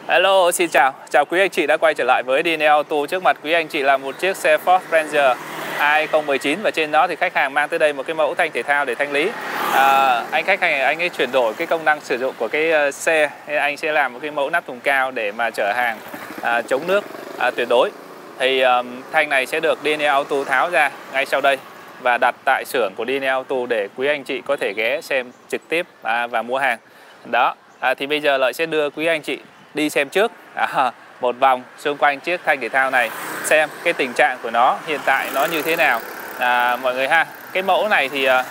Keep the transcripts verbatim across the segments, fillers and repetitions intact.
Hello, xin chào. Chào quý anh chị đã quay trở lại với đê en a Auto. Trước mặt quý anh chị là một chiếc xe Ford Ranger hai không một chín và trên đó thì khách hàng mang tới đây một cái mẫu thanh thể thao để thanh lý. À, anh khách hàng anh ấy chuyển đổi cái công năng sử dụng của cái uh, xe, nên anh sẽ làm một cái mẫu nắp thùng cao để mà chở hàng uh, chống nước uh, tuyệt đối. Thì um, thanh này sẽ được đê en a Auto tháo ra ngay sau đây và đặt tại xưởng của đê en a Auto để quý anh chị có thể ghé xem trực tiếp uh, và mua hàng. Đó. À, thì bây giờ Lợi sẽ đưa quý anh chị đi xem trước à, một vòng xung quanh chiếc thanh thể thao này, xem cái tình trạng của nó hiện tại nó như thế nào à, mọi người ha. Cái mẫu này thì à,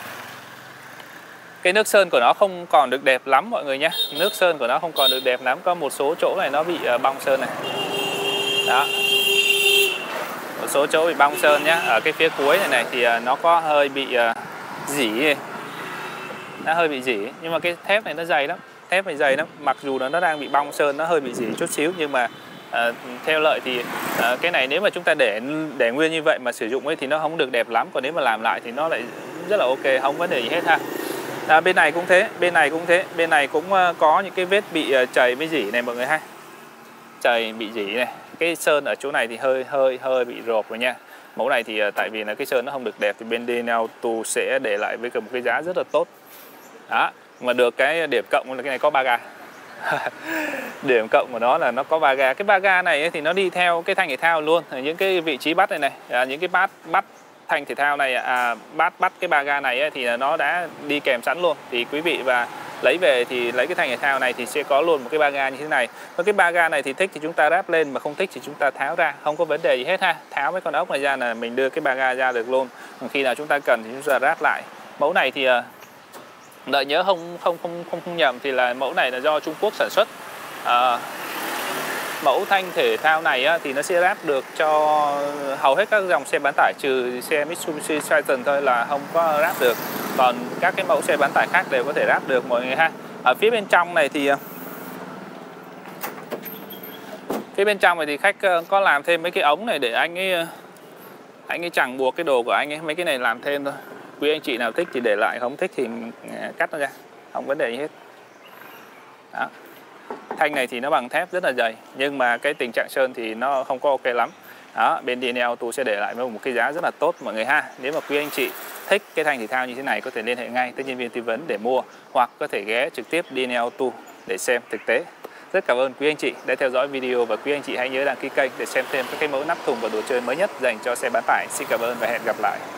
cái nước sơn của nó không còn được đẹp lắm mọi người nhé. Nước sơn của nó không còn được đẹp lắm, có một số chỗ này nó bị à, bong sơn này. Đó, một số chỗ bị bong sơn nhé. Ở cái phía cuối này này thì à, nó có hơi bị à, rỉ, nó hơi bị rỉ, nhưng mà cái thép này nó dày lắm. Thép này dày lắm, mặc dù nó đang bị bong sơn, nó hơi bị rỉ chút xíu, nhưng mà à, theo Lợi thì à, cái này nếu mà chúng ta để để nguyên như vậy mà sử dụng ấy thì nó không được đẹp lắm, còn nếu mà làm lại thì nó lại rất là ok, không vấn đề gì hết ha. À, bên này cũng thế, bên này cũng thế, bên này cũng uh, có những cái vết bị uh, chày với rỉ này mọi người ha, chày bị rỉ này, cái sơn ở chỗ này thì hơi hơi hơi bị rộp rồi nha. Mẫu này thì uh, tại vì là cái sơn nó không được đẹp thì bên đê en a Auto sẽ để lại với một cái giá rất là tốt. Đó. Mà được cái điểm cộng là cái này có ba ga. Điểm cộng của nó là nó có ba ga. Cái ba ga này ấy, thì nó đi theo cái thanh thể thao luôn. Những cái vị trí bắt này này, à, những cái bát bắt thanh thể thao này, à, bát bắt cái ba ga này ấy, thì nó đã đi kèm sẵn luôn. Thì quý vị và lấy về thì lấy cái thanh thể thao này thì sẽ có luôn một cái ba ga như thế này. Và cái ba ga này thì thích thì chúng ta ráp lên, mà không thích thì chúng ta tháo ra, không có vấn đề gì hết ha. Tháo mấy con ốc này ra là mình đưa cái ba ga ra được luôn. Còn khi nào chúng ta cần thì chúng ta ráp lại. Mẫu này thì Lợi nhớ không không không không không nhầm thì là mẫu này là do Trung Quốc sản xuất. À, mẫu thanh thể thao này á, thì nó sẽ ráp được cho hầu hết các dòng xe bán tải, trừ xe Mitsubishi Triton thôi là không có ráp được. Còn các cái mẫu xe bán tải khác đều có thể ráp được mọi người ha. Ở phía bên trong này thì phía bên trong này thì khách có làm thêm mấy cái ống này để anh ấy anh ấy chẳng buộc cái đồ của anh ấy, mấy cái này làm thêm thôi. Quý anh chị nào thích thì để lại, không thích thì cắt nó ra, không vấn đề gì hết. Đó. Thanh này thì nó bằng thép rất là dày, nhưng mà cái tình trạng sơn thì nó không có ok lắm. Đó, bên đê en a Auto sẽ để lại với một cái giá rất là tốt mọi người ha. Nếu mà quý anh chị thích cái thanh thể thao như thế này có thể liên hệ ngay tới nhân viên tư vấn để mua, hoặc có thể ghé trực tiếp đê en a Auto để xem thực tế. Rất cảm ơn quý anh chị đã theo dõi video, và quý anh chị hãy nhớ đăng ký kênh để xem thêm các cái mẫu nắp thùng và đồ chơi mới nhất dành cho xe bán tải. Xin cảm ơn và hẹn gặp lại.